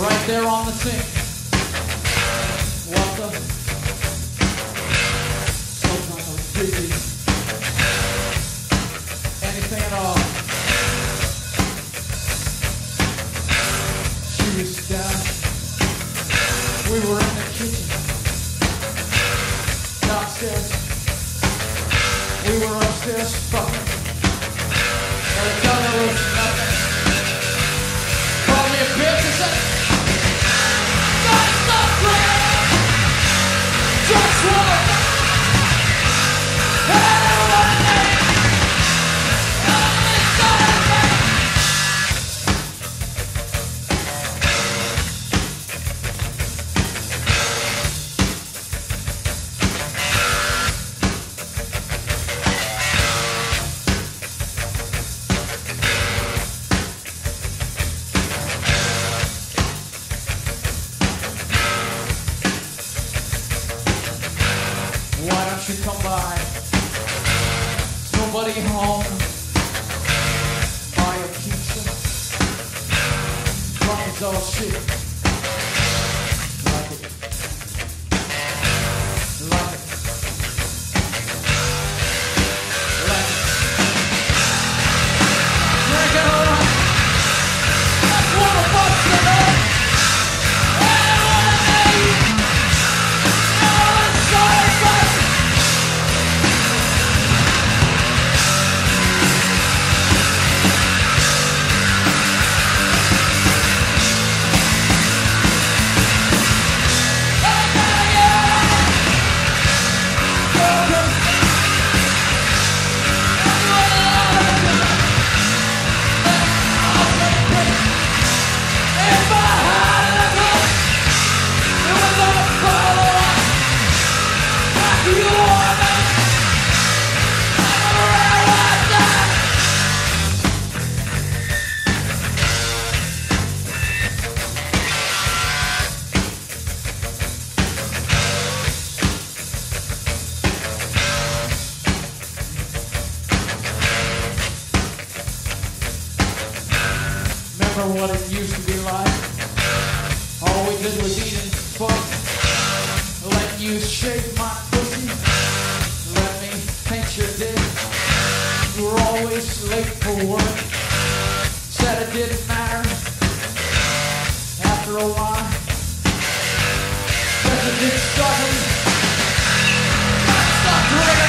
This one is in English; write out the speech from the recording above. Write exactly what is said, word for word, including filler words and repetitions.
right there on the sink. What the? Sometimes I was busy. Anything at all. She was down. We were in the kitchen. Downstairs. We were upstairs fucking. And the color was nothing. Called me a bitch and said, "That's not great. Just one. Everyone named. Only Saturday." Why don't you come by? There's nobody home. Buy a pizza. Drunk as all shit. Like it. Like it. Like it. Drink it all up. That's one of us tonight. Everyone named. All inside, but remember what it used to be like. All we did was eat and fuck. Let you shake my pussy. Let me paint your dick. You were always late for work. Said it didn't matter. After a while, said it didn't stop me. I stopped drinking.